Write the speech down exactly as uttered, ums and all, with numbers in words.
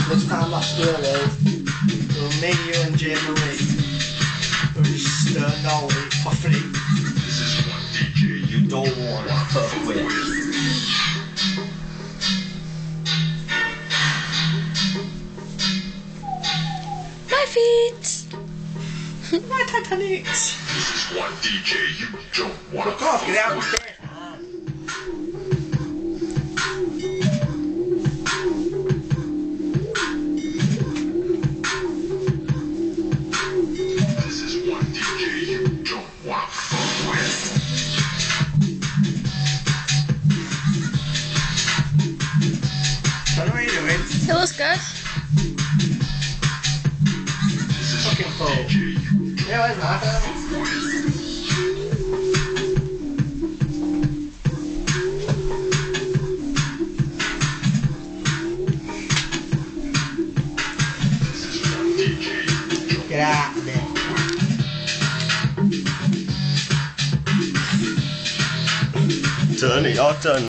This time last year, though, it was me, you, and Jay Marie. We just uh, know it for free. This is one D J you don't want to fuck with. My feet! My Titanics! This is one D J you don't want to Fuck off, fuck get out of with. the This is one D J you don't want to fuck with. I know what you're doing. It looks good. This is Fucking one full. D J you don't Yeah, where's my phone? fuck with. This is one D J you don't Get out of there. Turn it, your turn.